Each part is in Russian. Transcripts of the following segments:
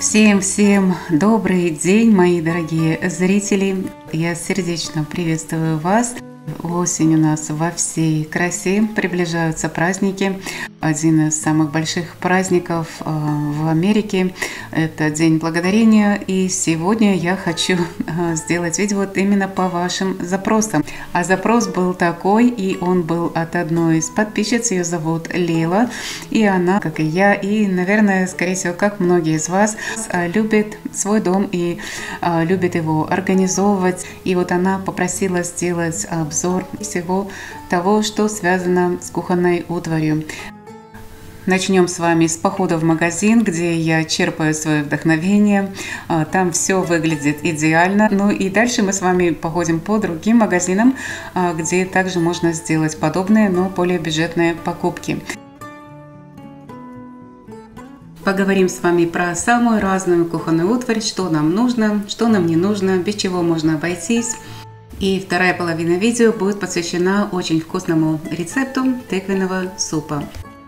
Всем добрый день, мои дорогие зрители! Я сердечно приветствую вас. Осень у нас во всей красе, приближаются праздники. Один из самых больших праздников в Америке – это День Благодарения. И сегодня я хочу сделать видео вот именно по вашим запросам. А запрос был такой, и он был от одной из подписчиц, ее зовут Лейла. И она, как и я, и, наверное, скорее всего, как многие из вас, любит свой дом и любит его организовывать. И вот она попросила сделать обзор всего того, что связано с кухонной утварью. Начнем с вами с похода в магазин, где я черпаю свое вдохновение. Там все выглядит идеально. Ну и дальше мы с вами походим по другим магазинам, где также можно сделать подобные, но более бюджетные покупки. Поговорим с вами про самую разную кухонную утварь, что нам нужно, что нам не нужно, без чего можно обойтись. И вторая половина видео будет посвящена очень вкусному рецепту тыквенного супа.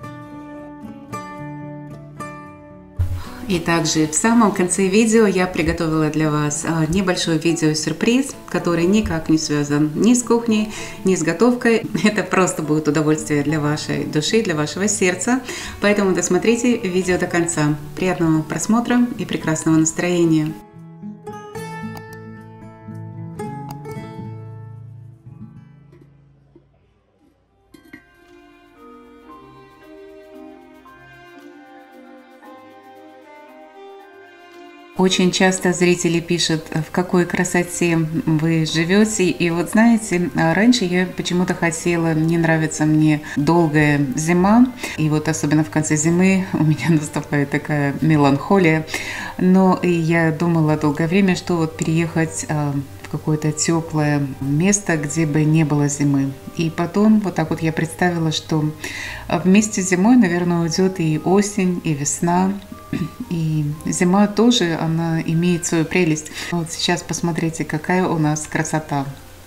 И также в самом конце видео я приготовила для вас небольшой видео-сюрприз, который никак не связан ни с кухней, ни с готовкой. Это просто будет удовольствие для вашей души, для вашего сердца. Поэтому досмотрите видео до конца. Приятного просмотра и прекрасного настроения! Очень часто зрители пишут, в какой красоте вы живете. И вот знаете, раньше я почему-то хотела, не нравится мне долгая зима. И вот особенно в конце зимы у меня наступает такая меланхолия. Но я думала долгое время, что вот переехать в какое-то теплое место, где бы не было зимы. И потом вот так вот я представила, что вместе с зимой, наверное, уйдет и осень, и весна. И зима тоже, она имеет свою прелесть. Вот сейчас посмотрите, какая у нас красота.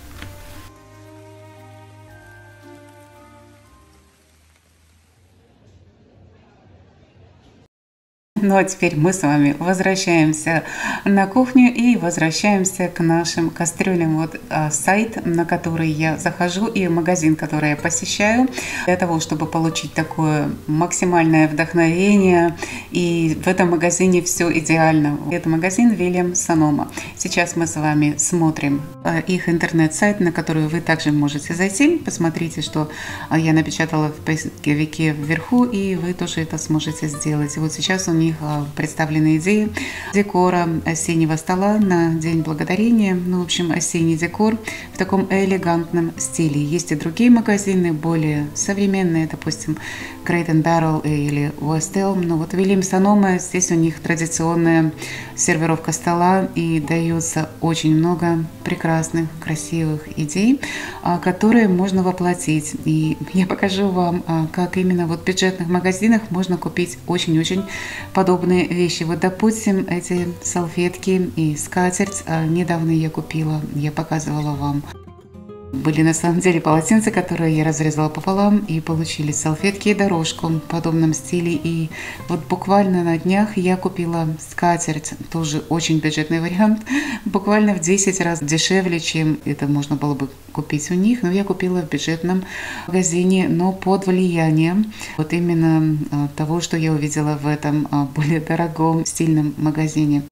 Ну а теперь мы с вами возвращаемся на кухню и возвращаемся к нашим кастрюлям. Вот сайт, на который я захожу, и магазин, который я посещаю, для того, чтобы получить такое максимальное вдохновение. И в этом магазине все идеально. Это магазин Williams-Sonoma. Сейчас мы с вами смотрим их интернет-сайт, на который вы также можете зайти. Посмотрите, что я напечатала в поисковике вверху, и вы тоже это сможете сделать. И вот сейчас у них представлены идеи декора осеннего стола на День Благодарения. Ну, в общем, осенний декор в таком элегантном стиле. Есть и другие магазины, более современные, допустим, Crate & Barrel или West Elm. Но вот Williams-Sonoma, здесь у них традиционная сервировка стола, и дается очень много прекрасных, красивых идей, которые можно воплотить. И я покажу вам, как именно вот в бюджетных магазинах можно купить очень-очень подобные вещи. Вот, допустим, эти салфетки и скатерть недавно я купила, я показывала вам. Были на самом деле полотенца, которые я разрезала пополам, и получились салфетки и дорожку в подобном стиле. И вот буквально на днях я купила скатерть, тоже очень бюджетный вариант, буквально в 10 раз дешевле, чем это можно было бы купить у них. Но я купила в бюджетном магазине, но под влиянием вот именно того, что я увидела в этом более дорогом стильном магазине.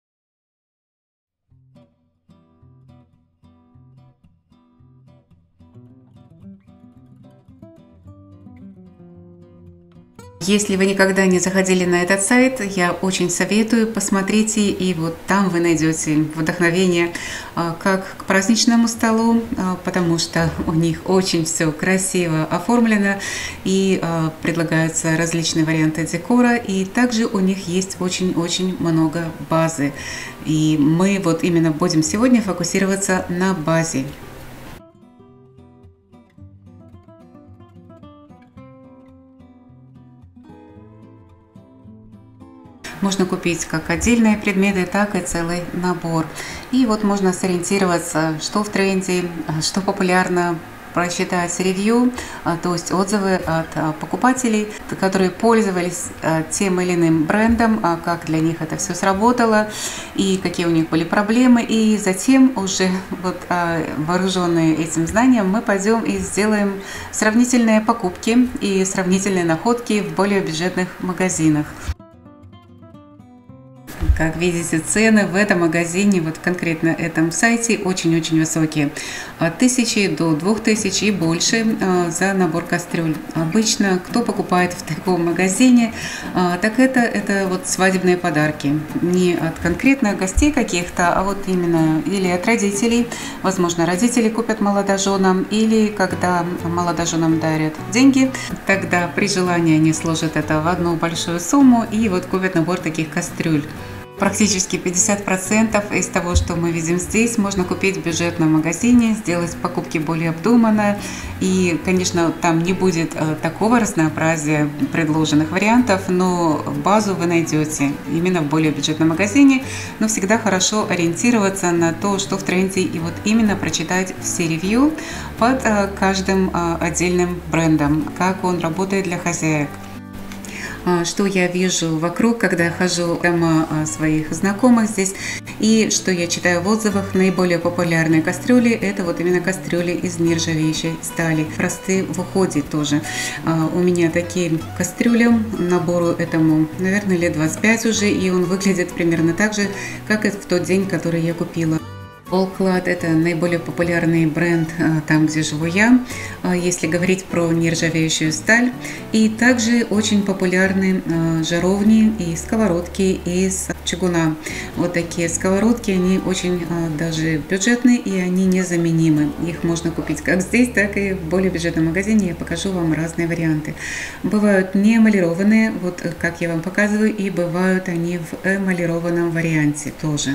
Если вы никогда не заходили на этот сайт, я очень советую, посмотрите, и вот там вы найдете вдохновение как к праздничному столу, потому что у них очень все красиво оформлено, и предлагаются различные варианты декора, и также у них есть очень-очень много базы. И мы вот именно будем сегодня фокусироваться на базе. Можно купить как отдельные предметы, так и целый набор. И вот можно сориентироваться, что в тренде, что популярно прочитать ревью, то есть отзывы от покупателей, которые пользовались тем или иным брендом, как для них это все сработало и какие у них были проблемы. И затем уже вот вооруженные этим знанием мы пойдем и сделаем сравнительные покупки и сравнительные находки в более бюджетных магазинах. Как видите, цены в этом магазине, вот конкретно этом сайте, очень-очень высокие. От 1000 до 2000 и больше за набор кастрюль. Обычно, кто покупает в таком магазине, так это вот свадебные подарки. Не от конкретных гостей каких-то, а вот именно или от родителей. Возможно, родители купят молодоженам, или когда молодоженам дарят деньги, тогда при желании они сложат это в одну большую сумму и вот купят набор таких кастрюль. Практически 50% из того, что мы видим здесь, можно купить в бюджетном магазине, сделать покупки более обдуманно. И, конечно, там не будет такого разнообразия предложенных вариантов, но базу вы найдете именно в более бюджетном магазине. Но всегда хорошо ориентироваться на то, что в тренде, и вот именно прочитать все ревью под каждым отдельным брендом, как он работает для хозяек. Что я вижу вокруг, когда я хожу в дома своих знакомых здесь, и что я читаю в отзывах. Наиболее популярные кастрюли – это вот именно кастрюли из нержавеющей стали. Простые в уходе тоже. У меня такие кастрюли, набору этому, наверное, лет 25 уже, и он выглядит примерно так же, как и в тот день, который я купила. All-Clad – это наиболее популярный бренд там, где живу я, если говорить про нержавеющую сталь. И также очень популярны жаровни и сковородки из чугуна. Вот такие сковородки, они очень даже бюджетные, и они незаменимы. Их можно купить как здесь, так и в более бюджетном магазине. Я покажу вам разные варианты. Бывают не эмалированные, вот как я вам показываю, и бывают они в эмалированном варианте тоже.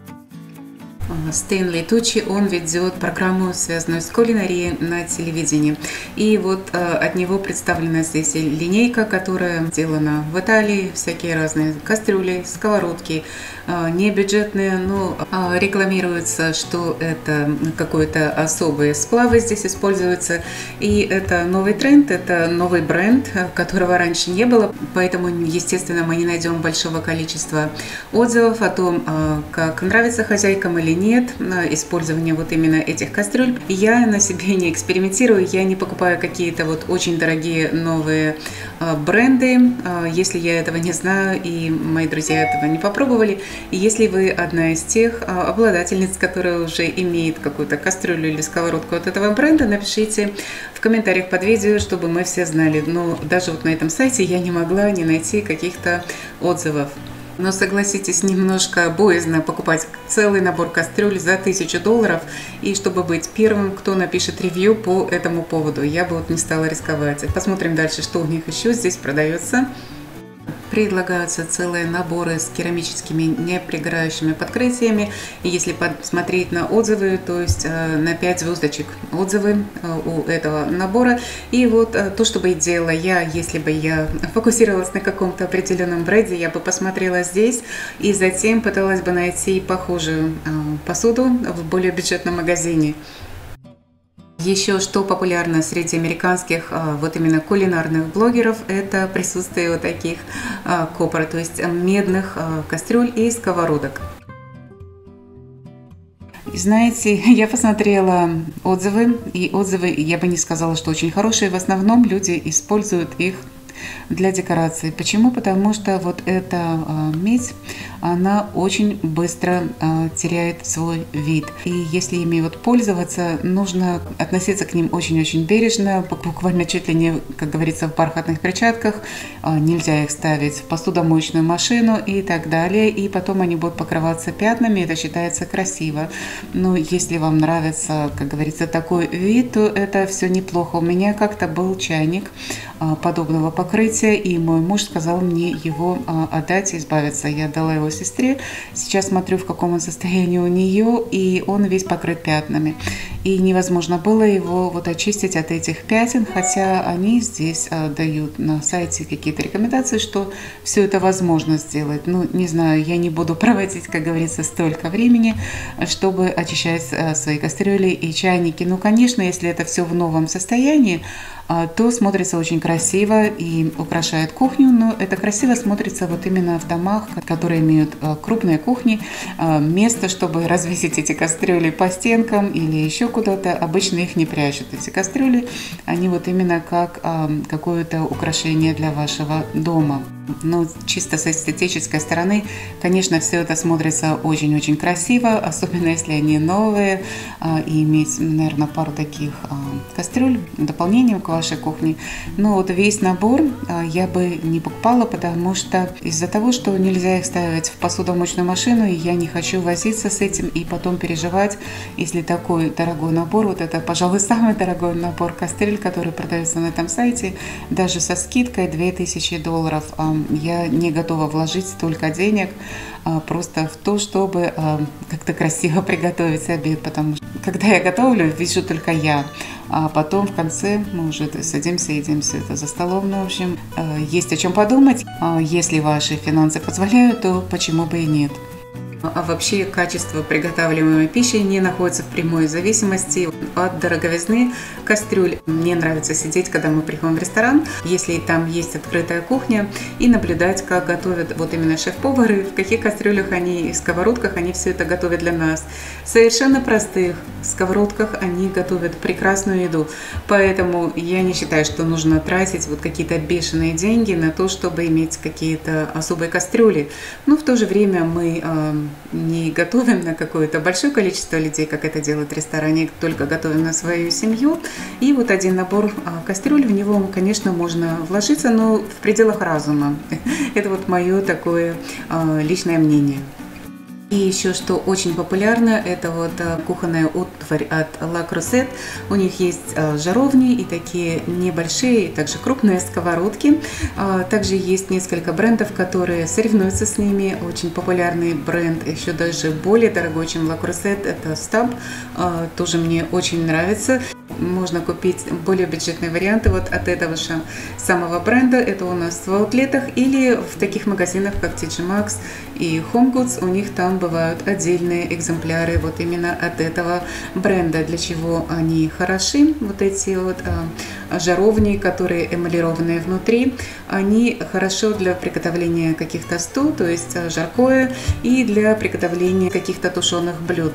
Стэнли Тучи, он ведет программу, связанную с кулинарией на телевидении. И вот от него представлена здесь линейка, которая сделана в Италии, всякие разные кастрюли, сковородки, не бюджетные, но рекламируется, что это какой-то особые сплавы здесь используются. И это новый тренд, это новый бренд, которого раньше не было, поэтому, естественно, мы не найдем большого количества отзывов о том, как нравится хозяйкам или нет использование вот именно этих кастрюль. Я на себе не экспериментирую, я не покупаю какие-то вот очень дорогие новые бренды, если я этого не знаю и мои друзья этого не попробовали. И если вы одна из тех обладательниц, которая уже имеет какую-то кастрюлю или сковородку от этого бренда, напишите в комментариях под видео, чтобы мы все знали. Но даже вот на этом сайте я не могла не найти каких-то отзывов. Но согласитесь, немножко боязно покупать целый набор кастрюль за $1000, и чтобы быть первым, кто напишет ревью по этому поводу, я бы вот не стала рисковать. Посмотрим дальше, что у них еще здесь продается. Предлагаются целые наборы с керамическими непригорающими подкрытиями. И если посмотреть на отзывы, то есть на 5 звездочек отзывы у этого набора. И вот то, что бы делала я, если бы я фокусировалась на каком-то определенном бренде, я бы посмотрела здесь и затем пыталась бы найти похожую посуду в более бюджетном магазине. Еще что популярно среди американских вот именно кулинарных блогеров, это присутствие вот таких копр, то есть медных кастрюль и сковородок. Знаете, я посмотрела отзывы, и отзывы, я бы не сказала, что очень хорошие. В основном люди используют их для декорации. Почему? Потому что вот эта медь, она очень быстро теряет свой вид. И если ими вот пользоваться, нужно относиться к ним очень-очень бережно, буквально чуть ли не, как говорится, в бархатных перчатках. Нельзя их ставить в посудомоечную машину и так далее. И потом они будут покрываться пятнами, это считается красиво. Но если вам нравится, как говорится, такой вид, то это все неплохо. У меня как-то был чайник подобного покрытия, и мой муж сказал мне его отдать и избавиться. Я дала его сестре. Сейчас смотрю, в каком он состоянии у нее, и он весь покрыт пятнами. и невозможно было его вот очистить от этих пятен, хотя они здесь дают на сайте какие-то рекомендации, что все это возможно сделать. Ну, не знаю, я не буду проводить, как говорится, столько времени, чтобы очищать свои кастрюли и чайники. Ну, конечно, если это все в новом состоянии, то смотрится очень красиво и украшает кухню, но это красиво смотрится вот именно в домах, которые имеют крупные кухни, место, чтобы развесить эти кастрюли по стенкам или еще куда-то. Обычно их не прячут, эти кастрюли, они вот именно как какое-то украшение для вашего дома. Но чисто с эстетической стороны, конечно, все это смотрится очень-очень красиво, особенно если они новые, и иметь, наверное, пару таких кастрюль дополнением к вашей кухне. Но вот весь набор я бы не покупала, потому что из-за того, что нельзя их ставить в посудомоечную машину, и я не хочу возиться с этим и потом переживать, если такой дорогой набор, вот это, пожалуй, самый дорогой набор кастрюль, который продается на этом сайте, даже со скидкой $2000, я не готова вложить столько денег просто в то, чтобы как-то красиво приготовить обед, потому что когда я готовлю, вижу только я, а потом в конце мы уже садимся и едим все это за столом. Ну, в общем, есть о чем подумать. Если ваши финансы позволяют, то почему бы и нет. А вообще качество приготавливаемой пищи не находится в прямой зависимости от дороговизны кастрюль. Мне нравится сидеть, когда мы приходим в ресторан, если там есть открытая кухня, и наблюдать, как готовят вот именно шеф-повары, в каких кастрюлях они и сковородках они все это готовят для нас. В совершенно простых сковородках они готовят прекрасную еду. Поэтому я не считаю, что нужно тратить вот какие-то бешеные деньги на то, чтобы иметь какие-то особые кастрюли. Но в то же время мы не готовим на какое-то большое количество людей, как это делают в ресторане, только готовим на свою семью. И вот один набор кастрюль, в него, конечно, можно вложиться, но в пределах разума. Это вот мое такое личное мнение. И еще что очень популярно, это вот кухонная утварь от Le Creuset. У них есть жаровни и такие небольшие, и также крупные сковородки. Также есть несколько брендов, которые соревнуются с ними. Очень популярный бренд, еще даже более дорогой, чем Le Creuset, это Stab. Тоже мне очень нравится. Можно купить более бюджетные варианты вот от этого же самого бренда. Это у нас в аутлетах или в таких магазинах, как TJ Maxx и Home Goods. У них там бывают отдельные экземпляры вот именно от этого бренда. Для чего они хороши? Вот эти вот жаровни, которые эмалированные внутри, они хорошо для приготовления каких-то сту, то есть жаркое, и для приготовления каких-то тушеных блюд.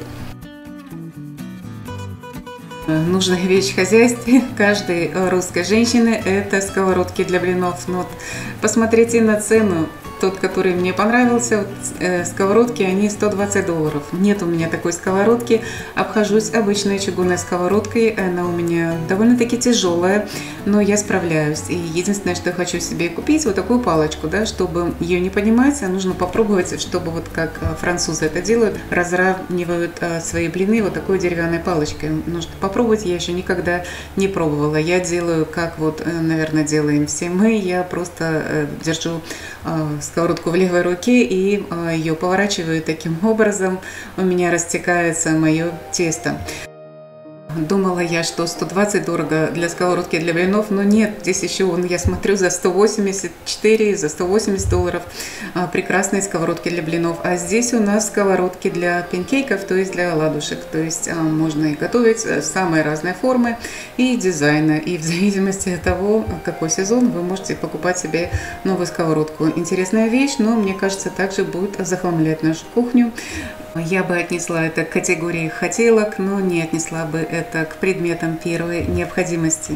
Нужная вещь в хозяйстве каждой русской женщины – это сковородки для блинов. Но вот посмотрите на цену. Тот, который мне понравился, сковородки, они $120. Нет у меня такой сковородки. Обхожусь обычной чугунной сковородкой. Она у меня довольно-таки тяжелая, но я справляюсь. И единственное, что я хочу себе купить, вот такую палочку, да, чтобы ее не поднимать, нужно попробовать, чтобы вот как французы это делают, разравнивают свои блины вот такой деревянной палочкой. Нужно попробовать, я еще никогда не пробовала. Я делаю, как вот, наверное, делаем все мы. Я просто держу сковородку в левой руке и ее поворачиваю таким образом. У меня растекается мое тесто. Думала я, что 120 дорого для сковородки для блинов, но нет, здесь еще, я смотрю, за 184, за $180 прекрасные сковородки для блинов. А здесь у нас сковородки для панкейков, то есть для оладушек. То есть можно и готовить самые разные формы и дизайна. И в зависимости от того, какой сезон, вы можете покупать себе новую сковородку. Интересная вещь, но мне кажется, также будет захламлять нашу кухню. Я бы отнесла это к категории хотелок, но не отнесла бы это к предметам первой необходимости.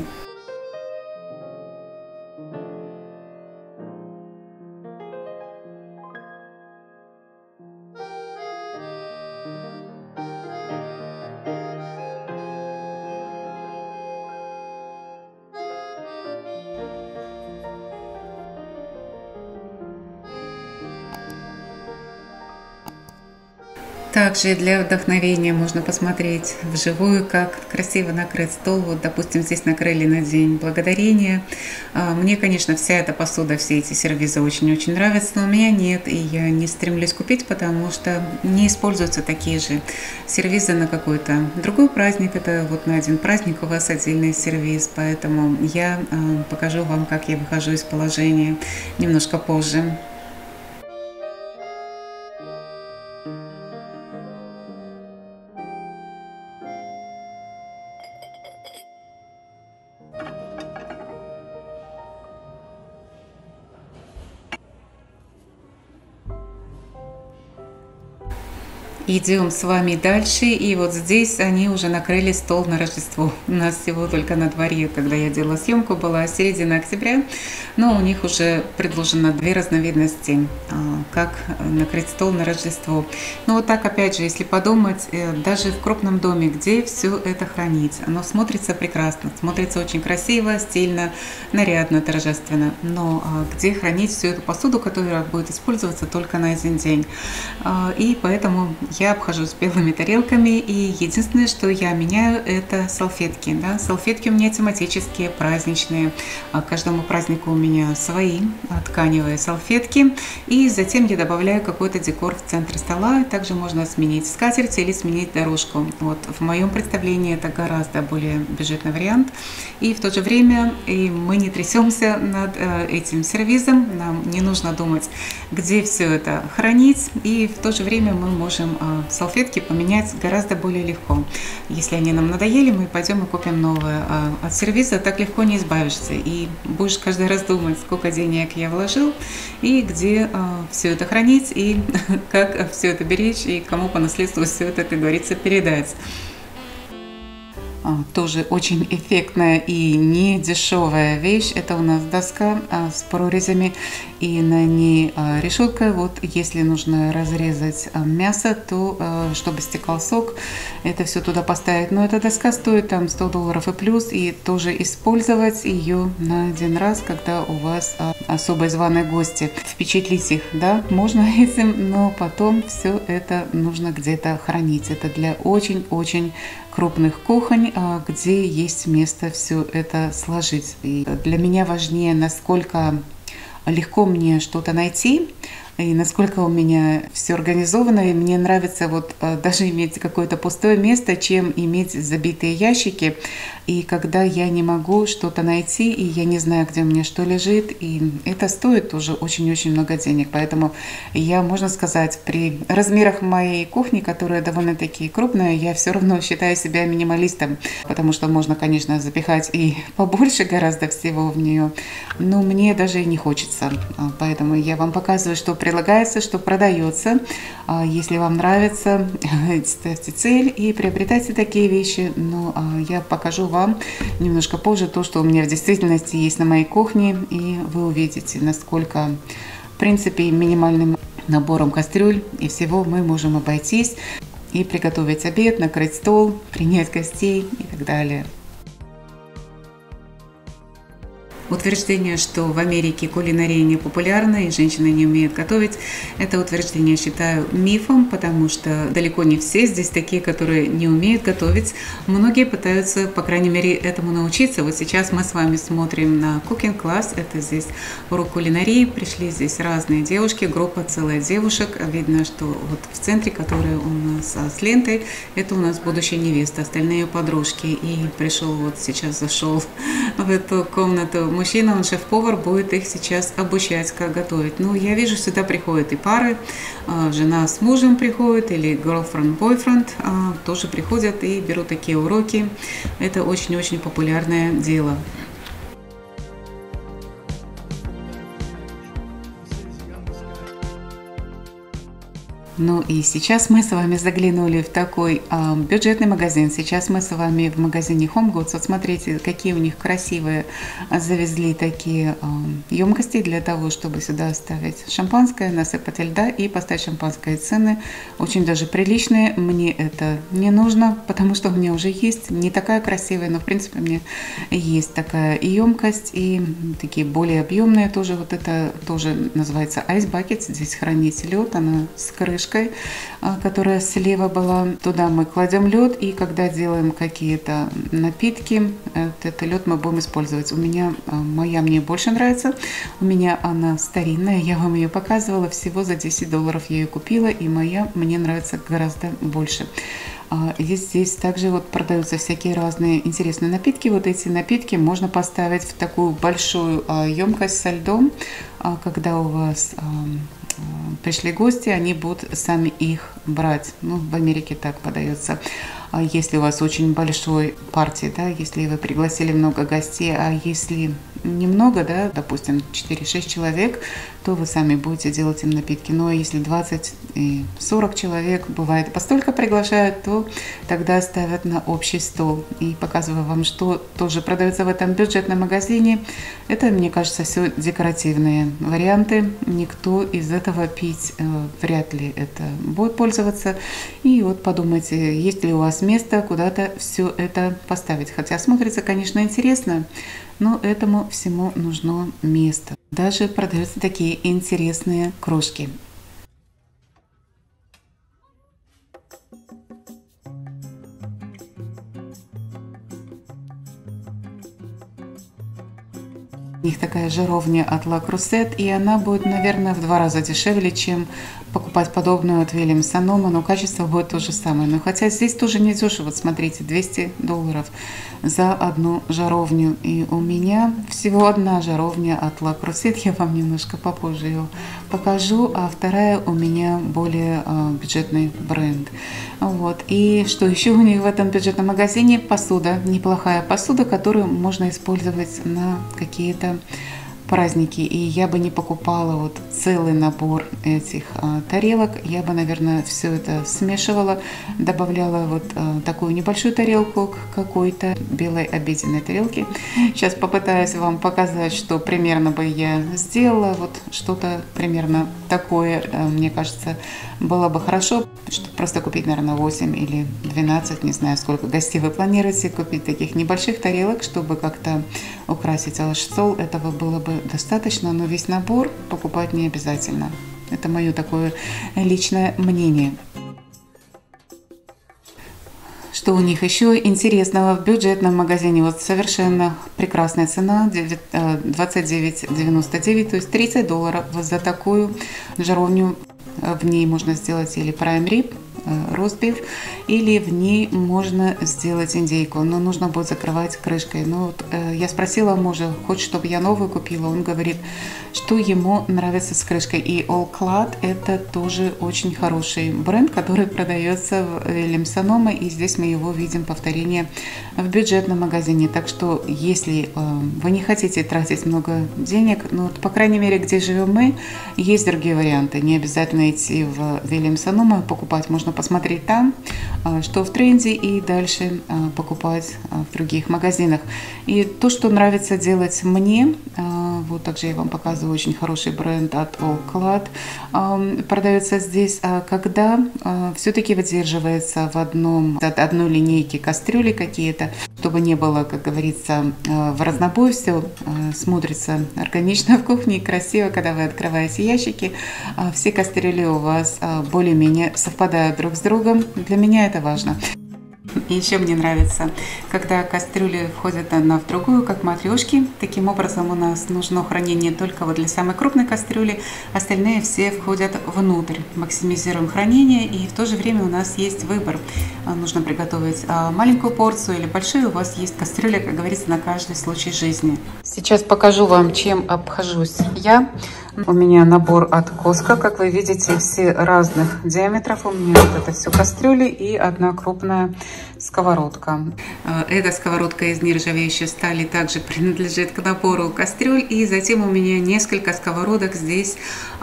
Также для вдохновения можно посмотреть вживую, как красиво накрыт стол. Вот, допустим, здесь накрыли на День Благодарения. Мне, конечно, вся эта посуда, все эти сервизы очень-очень нравятся, но у меня нет, и я не стремлюсь купить, потому что не используются такие же сервизы на какой-то другой праздник. Это вот на один праздник у вас отдельный сервиз, поэтому я покажу вам, как я выхожу из положения немножко позже. Идем с вами дальше, и вот здесь они уже накрыли стол на Рождество. У нас всего только на дворе, когда я делала съемку, была середина октября, но у них уже предложено две разновидности, как накрыть стол на Рождество. Но вот так, опять же, если подумать, даже в крупном доме, где все это хранить, оно смотрится прекрасно, смотрится очень красиво, стильно, нарядно, торжественно. Но где хранить всю эту посуду, которая будет использоваться только на один день? И поэтому я обхожусь белыми тарелками, и единственное, что я меняю, это салфетки. Да? Салфетки у меня тематические, праздничные. К каждому празднику у меня свои тканевые салфетки. И затем я добавляю какой-то декор в центр стола. Также можно сменить скатерть или сменить дорожку. Вот в моем представлении это гораздо более бюджетный вариант. И в то же время мы не трясемся над этим сервизом. Нам не нужно думать, где все это хранить. И в то же время мы можем салфетки поменять гораздо более легко. Если они нам надоели, мы пойдем и купим новые. От сервиза так легко не избавишься. И будешь каждый раз думать, сколько денег я вложил, и где все это хранить, и как все это беречь, и кому по наследству все это, как говорится, передать. Тоже очень эффектная и не дешевая вещь. Это у нас доска с прорезями, и на ней решетка. Вот если нужно разрезать мясо, то чтобы стекал сок, это все туда поставить. Но эта доска стоит там $100 и плюс, и тоже использовать ее на один раз, когда у вас особо званые гости. Впечатлить их, да, можно этим, но потом все это нужно где-то хранить. Это для очень-очень крупных кухонь, где есть место все это сложить. И для меня важнее, насколько легко мне что-то найти, и насколько у меня все организовано, и мне нравится вот даже иметь какое-то пустое место, чем иметь забитые ящики. И когда я не могу что-то найти, и я не знаю, где у меня что лежит, и это стоит уже очень-очень много денег. Поэтому я, можно сказать, при размерах моей кухни, которая довольно-таки крупная, я все равно считаю себя минималистом, потому что можно, конечно, запихать и побольше гораздо всего в нее, но мне даже и не хочется. Поэтому я вам показываю, что предлагается, что продается. Если вам нравится, ставьте цель и приобретайте такие вещи. Но я покажу вам немножко позже то, что у меня в действительности есть на моей кухне, и вы увидите, насколько, в принципе, минимальным набором кастрюль и всего мы можем обойтись и приготовить обед, накрыть стол, принять гостей и так далее. Утверждение, что в Америке кулинария не популярна и женщины не умеют готовить, это утверждение считаю мифом, потому что далеко не все здесь такие, которые не умеют готовить. Многие пытаются, по крайней мере, этому научиться. Вот сейчас мы с вами смотрим на Cooking Class, это здесь урок кулинарии. Пришли здесь разные девушки, группа целая девушек. Видно, что вот в центре, которая у нас с лентой, это у нас будущая невеста, остальные подружки. И пришел вот сейчас, зашел в эту комнату мужчина, он шеф-повар, будет их сейчас обучать, как готовить. Ну, я вижу, сюда приходят и пары, жена с мужем приходит, или girlfriend, boyfriend тоже приходят и берут такие уроки. Это очень-очень популярное дело. Ну и сейчас мы с вами заглянули в такой бюджетный магазин. Сейчас мы с вами в магазине Home Goods. Вот смотрите, какие у них красивые завезли такие емкости для того, чтобы сюда оставить шампанское, насыпать льда и поставить шампанское. Цены очень даже приличные. Мне это не нужно, потому что у меня уже есть не такая красивая, но в принципе у меня есть такая емкость, и такие более объемные тоже. Вот это тоже называется Ice Bucket. Здесь хранить лед, она с крышкой. крышкой, которая слева была. Туда мы кладем лед, и когда делаем какие-то напитки, этот лед мы будем использовать. У меня моя мне больше нравится. У меня она старинная, я вам ее показывала, всего за $10 я ее купила, и моя мне нравится гораздо больше. И здесь также вот продаются всякие разные интересные напитки. Вот эти напитки можно поставить в такую большую емкость со льдом. Когда у вас пришли гости, они будут сами их брать. Ну, в Америке так подается. Если у вас очень большой партия, да, если вы пригласили много гостей, а если немного, да, допустим, 4-6 человек, то вы сами будете делать им напитки. Но если 20 и 40 человек, бывает, постолько приглашают, то тогда ставят на общий стол. И показываю вам, что тоже продается в этом бюджетном магазине. Это, мне кажется, все декоративные варианты. Никто из этого пить вряд ли это будет пользоваться. И вот подумайте, есть ли у вас место куда-то все это поставить. Хотя смотрится, конечно, интересно, но этому всему нужно место. Даже продаются такие интересные кружки. У них такая жаровня от Le Creuset, и она будет, наверное, в 2 раза дешевле, чем покупать подобную от Williams-Sonoma, но качество будет то же самое. Но хотя здесь тоже не дешево, вот смотрите, $200 за одну жаровню. И у меня всего одна жаровня от Le Creuset, я вам немножко попозже ее покажу, а вторая у меня более бюджетный бренд. Вот. И что еще у них в этом бюджетном магазине? Посуда, неплохая посуда, которую можно использовать на какие-то праздники. И я бы не покупала вот целый набор этих тарелок. Я бы, наверное, все это смешивала, добавляла вот такую небольшую тарелку к какой-то белой обеденной тарелке. Сейчас попытаюсь вам показать, что примерно бы я сделала. Вот что-то примерно такое, мне кажется, было бы хорошо, чтобы просто купить, наверное, 8 или 12, не знаю, сколько гостей вы планируете, купить таких небольших тарелок, чтобы как-то украсить ваш стол. Этого было бы достаточно, но весь набор покупать не обязательно. Это мое такое личное мнение. Что у них еще интересного в бюджетном магазине? Вот совершенно прекрасная цена, $29,99, то есть $30 за такую жаровню. В ней можно сделать или prime rib, ростбиф, или в ней можно сделать индейку, но нужно будет закрывать крышкой. Но вот, я спросила мужа, хочет, чтобы я новую купила. Он говорит, что ему нравится с крышкой. И All Clad это тоже очень хороший бренд, который продается в Williams-Sonoma, и здесь мы его видим повторение в бюджетном магазине. Так что, если вы не хотите тратить много денег, ну, по крайней мере, где живем мы, есть другие варианты. Не обязательно идти в Williams-Sonoma покупать, можно посмотреть там, что в тренде, и дальше покупать в других магазинах. И то, что нравится делать мне, вот также я вам показываю очень хороший бренд от All Clad, продается здесь, когда все-таки выдерживается в одной линейке кастрюли какие-то, чтобы не было, как говорится, в разнобой, все смотрится органично в кухне и красиво, когда вы открываете ящики, все кастрюли у вас более-менее совпадают друг с другом. Для меня это важно. И еще мне нравится, когда кастрюли входят одна в другую, как матрешки. Таким образом, у нас нужно хранение только вот для самой крупной кастрюли, остальные все входят внутрь. Максимизируем хранение, и в то же время у нас есть выбор. Нужно приготовить маленькую порцию или большую, у вас есть кастрюля, как говорится, на каждый случай жизни. Сейчас покажу вам, чем обхожусь я. У меня набор от Costco, как вы видите, все разных диаметров. У меня вот это все кастрюли и одна крупная сковородка. Эта сковородка из нержавеющей стали также принадлежит к набору кастрюль. И затем у меня несколько сковородок здесь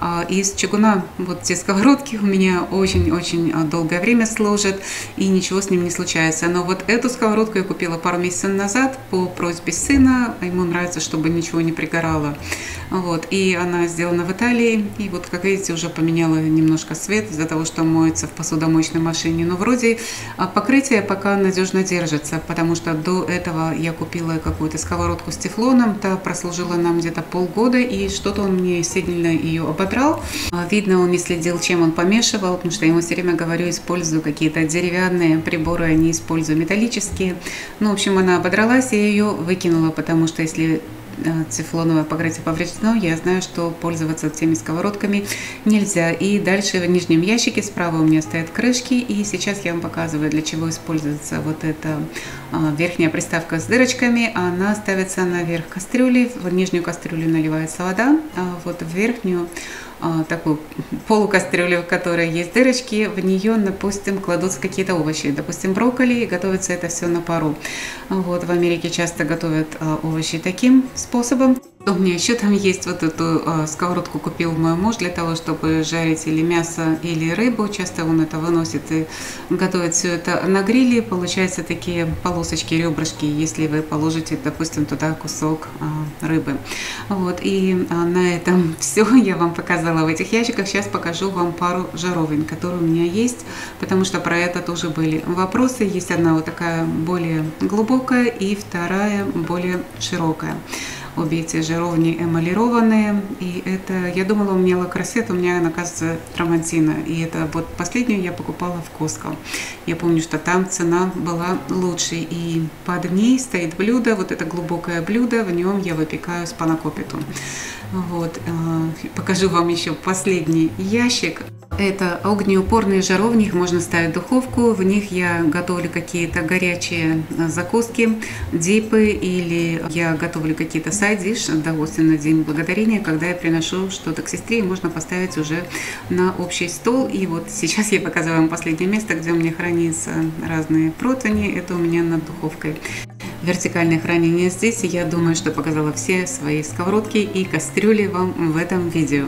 из чугуна. Вот те сковородки у меня очень-очень долгое время служат, и ничего с ним не случается. Но вот эту сковородку я купила пару месяцев назад по просьбе сына. Ему нравится, чтобы ничего не пригорало. Вот. И она сделана в Италии. И вот, как видите, уже поменяла немножко цвет из-за того, что моется в посудомоечной машине. Но вроде покрытие пока пока надежно держится, потому что до этого я купила какую-то сковородку с тефлоном, та прослужила нам где-то полгода, и что-то он мне сильно ее ободрал. Видно, он не следил, чем он помешивал, потому что я ему все время говорю, использую какие-то деревянные приборы, а не использую металлические. Ну, в общем, она ободралась, я ее выкинула, потому что если тефлоновое покрытие повреждено, я знаю, что пользоваться теми сковородками нельзя. И дальше в нижнем ящике справа у меня стоят крышки, и сейчас я вам показываю, для чего используется вот эта верхняя приставка с дырочками. Она ставится наверх кастрюли, в нижнюю кастрюлю наливается вода, а вот в верхнюю такую полукастрюлю, в которой есть дырочки, в нее, допустим, кладутся какие-то овощи, допустим, брокколи, и готовится это все на пару. Вот в Америке часто готовят овощи таким способом. У меня еще там есть вот эту сковородку, купил мой муж для того, чтобы жарить или мясо, или рыбу. Часто он это выносит и готовит все это на гриле. Получаются такие полосочки, ребрышки, если вы положите, допустим, туда кусок рыбы. Вот, и на этом все я вам показала в этих ящиках. Сейчас покажу вам пару жаровин, которые у меня есть, потому что про это тоже были вопросы. Есть одна вот такая более глубокая и вторая более широкая. Обе эти жаровни эмалированные, и это, я думала, у меня лакросет, у меня, оказывается, трамантина, и это вот последнюю я покупала в Costco. Я помню, что там цена была лучше, и под ней стоит блюдо, вот это глубокое блюдо, в нем я выпекаю спанакопиту. Вот, покажу вам еще последний ящик. Это огнеупорные жаровни, их можно ставить в духовку, в них я готовлю какие-то горячие закуски, дипы, или я готовлю какие-то сайд-диш, допустим, на День Благодарения, когда я приношу что-то к сестре, и можно поставить уже на общий стол. И вот сейчас я показываю вам последнее место, где у меня хранятся разные противни, это у меня над духовкой. Вертикальное хранение здесь, и я думаю, что показала все свои сковородки и кастрюли вам в этом видео.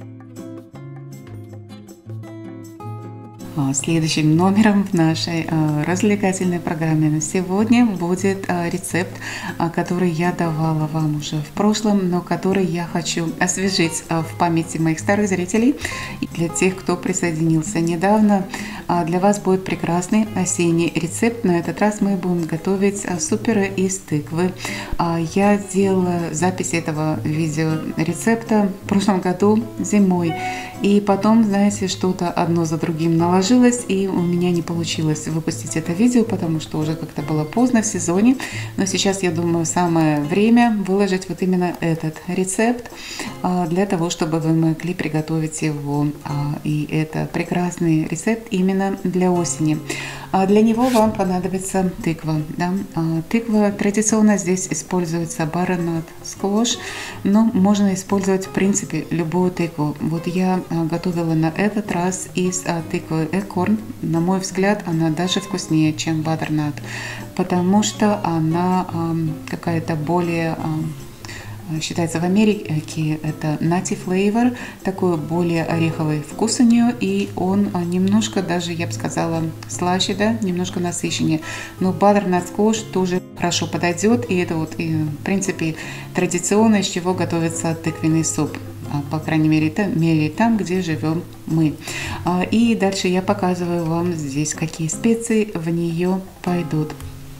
Следующим номером в нашей развлекательной программе на сегодня будет рецепт, который я давала вам уже в прошлом, но который я хочу освежить в памяти моих старых зрителей и для тех, кто присоединился недавно. Для вас будет прекрасный осенний рецепт. На этот раз мы будем готовить суперы из тыквы. Я делала запись этого видеорецепта в прошлом году зимой. И потом, знаете, что-то одно за другим наложилось, и у меня не получилось выпустить это видео, потому что уже как-то было поздно в сезоне. Но сейчас, я думаю, самое время выложить вот именно этот рецепт для того, чтобы вы могли приготовить его. И это прекрасный рецепт именно для осени. Для него вам понадобится тыква. Да? Тыква традиционно здесь используется баранат сквош, но можно использовать в принципе любую тыкву. Вот я готовила на этот раз из тыквы Экорн. На мой взгляд, она даже вкуснее, чем баттернат, потому что она какая-то более... Считается в Америке это nutty flavor, такой более ореховый вкус у нее, и он немножко даже, я бы сказала, слаще, да, немножко насыщеннее. Но butternut squash тоже хорошо подойдет, и это вот, в принципе, традиционно, из чего готовится тыквенный суп. По крайней мере там, где живем мы. И дальше я показываю вам здесь, какие специи в нее пойдут.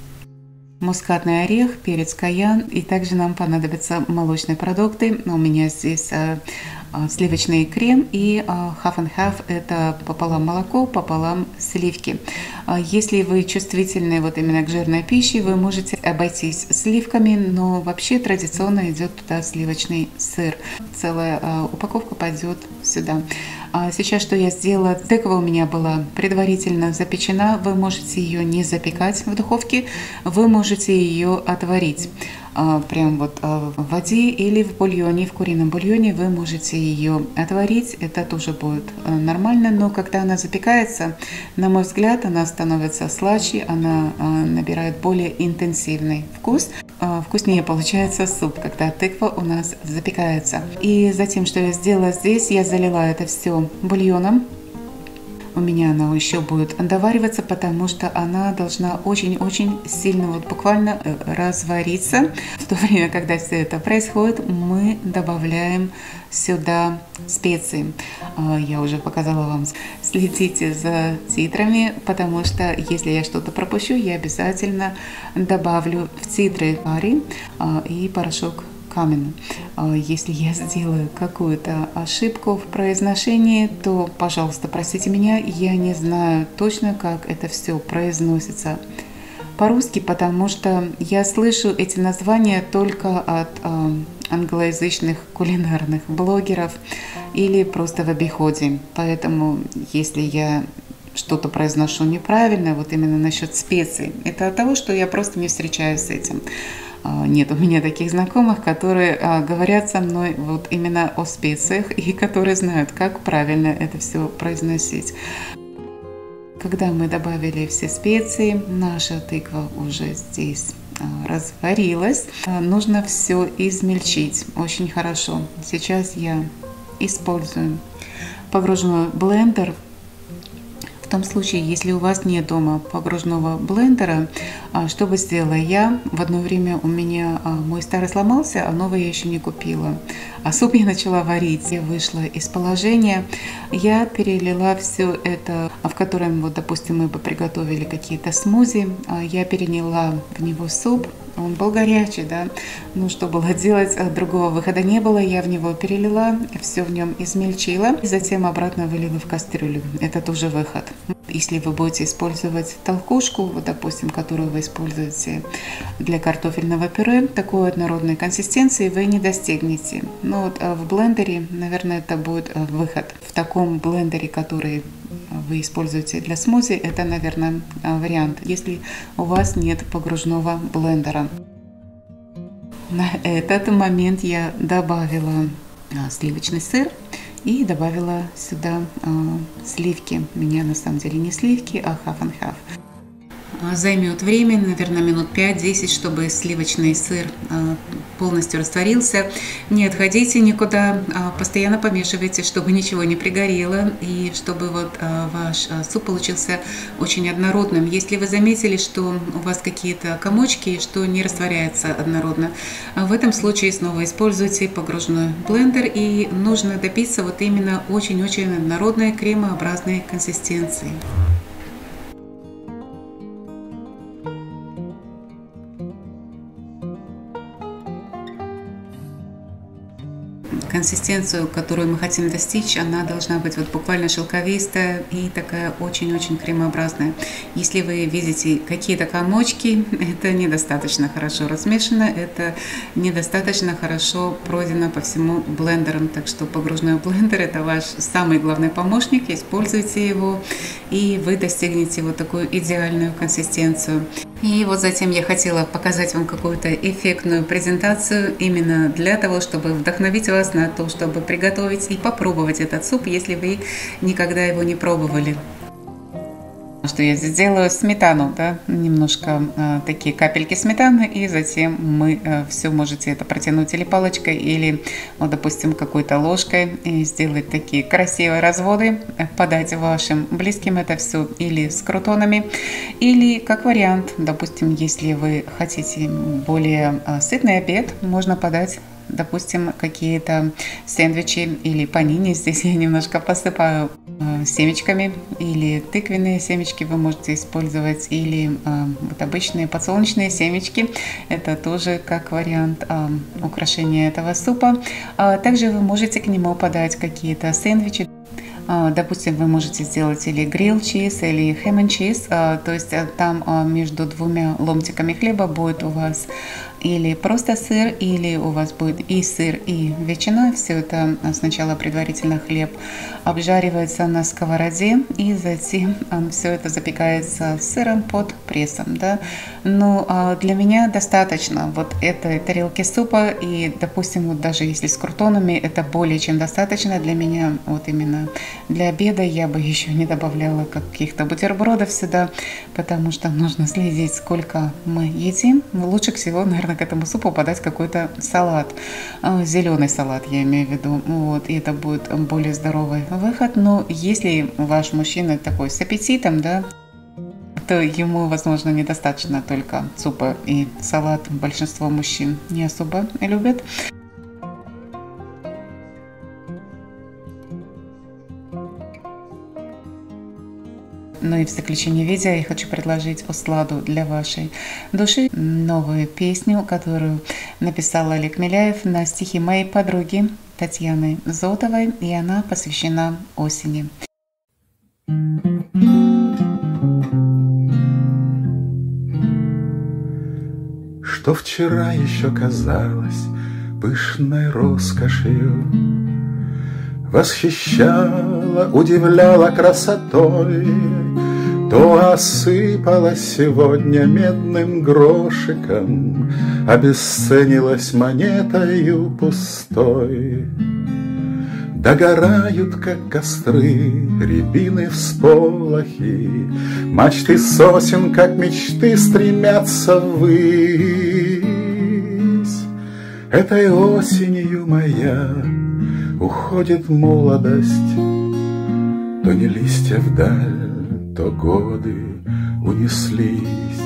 Мускатный орех, перец каян, и также нам понадобятся молочные продукты. У меня здесь сливочный крем и half and half, это пополам молоко, пополам сливки. Если вы чувствительны вот именно к жирной пище, вы можете обойтись сливками, но вообще традиционно идет туда сливочный сыр. Целая упаковка пойдет сюда. Сейчас что я сделала? Тыква у меня была предварительно запечена. Вы можете ее не запекать в духовке, вы можете ее отварить. Прям вот в воде или в бульоне, в курином бульоне вы можете ее отварить, это тоже будет нормально, но когда она запекается, на мой взгляд, она становится слаще, она набирает более интенсивный вкус, вкуснее получается суп, когда тыква у нас запекается. И затем, что я сделала здесь, я залила это все бульоном. у меня она еще будет довариваться, потому что она должна очень-очень сильно, вот буквально развариться. В то время, когда все это происходит, мы добавляем сюда специи. Я уже показала вам. Следите за титрами, потому что если я что-то пропущу, я обязательно добавлю в титры карри и порошок камен. Если я сделаю какую-то ошибку в произношении, то, пожалуйста, простите меня, я не знаю точно, как это все произносится по-русски, потому что я слышу эти названия только от англоязычных кулинарных блогеров или просто в обиходе. Поэтому, если я что-то произношу неправильно, вот именно насчет специй, это от того, что я просто не встречаюсь с этим. Нет у меня таких знакомых, которые говорят со мной вот именно о специях и которые знают, как правильно это все произносить. Когда мы добавили все специи, наша тыква уже здесь разварилась. Нужно все измельчить очень хорошо. Сейчас я использую погружной блендер. В том случае, если у вас нет дома погружного блендера, что бы сделала я? В одно время у меня мой старый сломался, а новый я еще не купила. А суп я начала варить. Я вышла из положения. Я перелила все это, в котором, вот, допустим, мы бы приготовили какие-то смузи. Я перелила в него суп. Он был горячий, да. Ну, что было делать? Другого выхода не было. Я в него перелила, все в нем измельчила. И затем обратно вылила в кастрюлю. Это тоже выход. Если вы будете использовать толкушку, вот, допустим, которую вы используете для картофельного пюре, такой однородной консистенции вы не достигнете. Но вот в блендере, наверное, это будет выход. В таком блендере, который вы используете для смузи, это, наверное, вариант, если у вас нет погружного блендера. На этот момент я добавила сливочный сыр и добавила сюда сливки. У меня на самом деле не сливки, а half and half. Займет время, наверное, минут 5-10, чтобы сливочный сыр полностью растворился. Не отходите никуда, постоянно помешивайте, чтобы ничего не пригорело и чтобы вот ваш суп получился очень однородным. Если вы заметили, что у вас какие-то комочки, что не растворяется однородно, в этом случае снова используйте погружной блендер, и нужно добиться вот именно очень-очень однородной кремообразной консистенции. Консистенцию, которую мы хотим достичь, она должна быть вот буквально шелковистая и такая очень-очень кремообразная. Если вы видите какие-то комочки, это недостаточно хорошо размешано, это недостаточно хорошо пройдено по всему блендеру. Так что погружной блендер — это ваш самый главный помощник, используйте его, и вы достигнете вот такую идеальную консистенцию. И вот затем я хотела показать вам какую-то эффектную презентацию именно для того, чтобы вдохновить вас на то, чтобы приготовить и попробовать этот суп, если вы никогда его не пробовали. Что я здесь делаю? Сметану, да, немножко такие капельки сметаны, и затем мы все можете это протянуть или палочкой, или, вот, допустим, какой-то ложкой, и сделать такие красивые разводы, подать вашим близким это все или с крутонами, или как вариант, допустим, если вы хотите более сытный обед, можно подать, допустим, какие-то сэндвичи или панини. Здесь я немножко посыпаю семечками, или тыквенные семечки вы можете использовать, или вот обычные подсолнечные семечки. Это тоже как вариант украшения этого супа. Также вы можете к нему подать какие-то сэндвичи. Допустим, вы можете сделать или grilled cheese, или ham and cheese, то есть там между двумя ломтиками хлеба будет у вас или просто сыр, или у вас будет и сыр, и ветчина. Все это сначала предварительно хлеб обжаривается на сковороде, и затем все это запекается сыром под прессом. Да? Но для меня достаточно вот этой тарелки супа, и, допустим, вот даже если с крутонами, это более чем достаточно для меня. Вот именно для обеда я бы еще не добавляла каких-то бутербродов сюда, потому что нужно следить, сколько мы едим. Лучше всего, наверное, можно к этому супу подать какой-то салат, зеленый салат, я имею в виду, вот, и это будет более здоровый выход. Но если ваш мужчина такой с аппетитом, да, то ему, возможно, недостаточно только супа и салат. Большинство мужчин не особо любят. Ну и в заключение видео я хочу предложить усладу для вашей души, новую песню, которую написал Олег Миляев на стихи моей подруги Татьяны Зотовой, и она посвящена осени. Что вчера еще казалось пышной роскошью, восхищала, удивляла красотой, то осыпалась сегодня медным грошиком, обесценилась монетою пустой. Догорают, как костры, рябины всполохи, мачты сосен, как мечты, стремятся ввысь. Этой осенью моя уходит молодость, то не листья вдаль, то годы унеслись.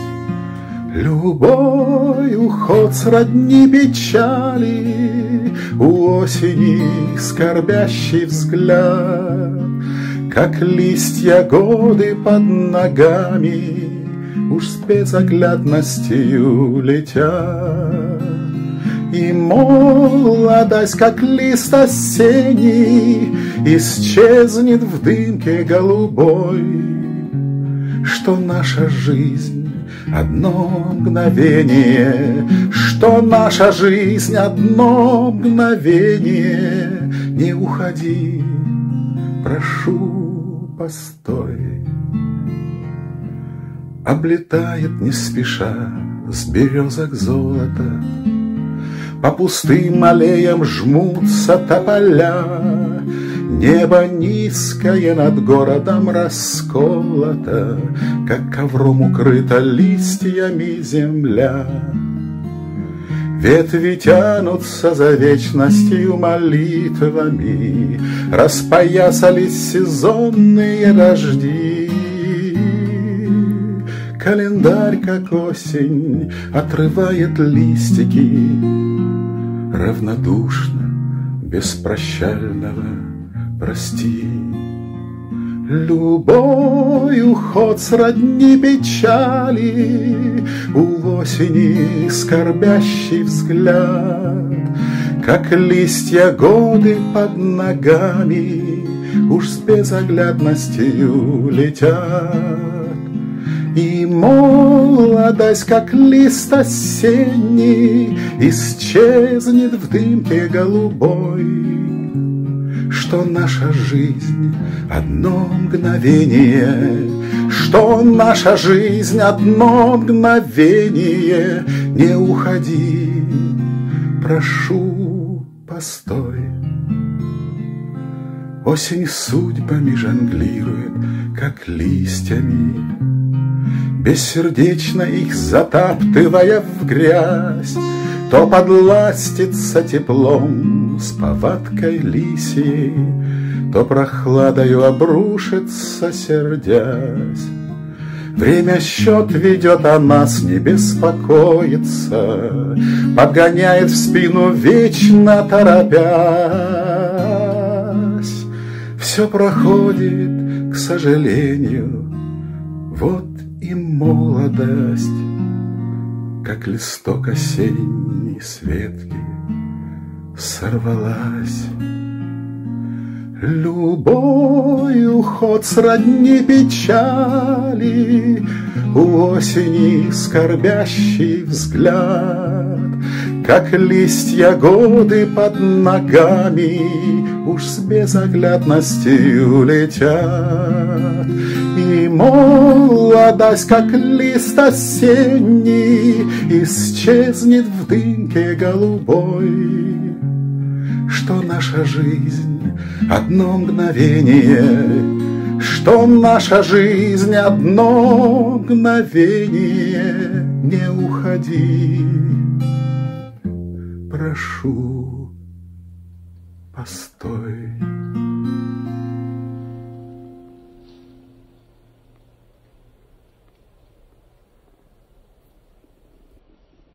Любой уход сродни печали, у осени скорбящий взгляд, как листья годы под ногами уж с безоглядностью летят. И молодость, как лист осенний, исчезнет в дымке голубой, что наша жизнь одно мгновение, что наша жизнь одно мгновение. Не уходи, прошу, постой. Облетает не спеша с березок золото, по пустым аллеям жмутся тополя, небо низкое над городом расколото, как ковром укрыта листьями земля. Ветви тянутся за вечностью молитвами, распоясались сезонные дожди. Календарь, как осень, отрывает листики, равнодушно, без прощального прости. Любой уход сродни печали, у осени скорбящий взгляд, как листья годы под ногами уж с безоглядностью летят. И молодость, как лист осенний, исчезнет в дымке голубой, что наша жизнь одно мгновение, что наша жизнь одно мгновение. Не уходи, прошу, постой. Осень судьбами жонглирует, как листьями, бессердечно их затаптывая в грязь, то подластится теплом с повадкой лисьей, то прохладою обрушится, сердясь. Время счет ведет, а нас не беспокоится, подгоняет в спину, вечно торопясь. Все проходит, к сожалению, вот и молодость, как листок осенней с ветки сорвалась. Любой уход сродни печали, у осени скорбящий взгляд, как листья годы под ногами уж с безоглядностью летят. И молодость, как лист осенний, исчезнет в дымке голубой, что наша жизнь одно мгновение, что наша жизнь одно мгновение. Не уходи, погоди, прошу, постой.